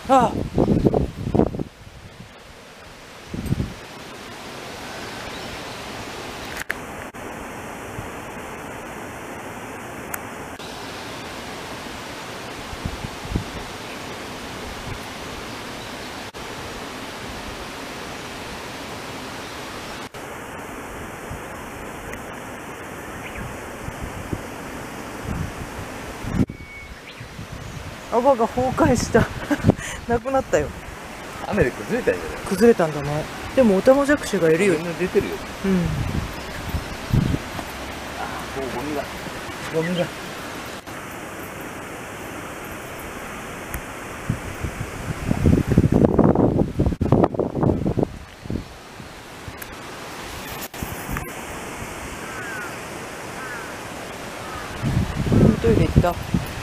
あ泡が崩壊した。なくなったよ。 雨で崩れたんじゃない？ 崩れたんだね。でもオタマジャクシがいるよ。 みんな出てるよ。 うん。 もうゴミが。 トイレ行った。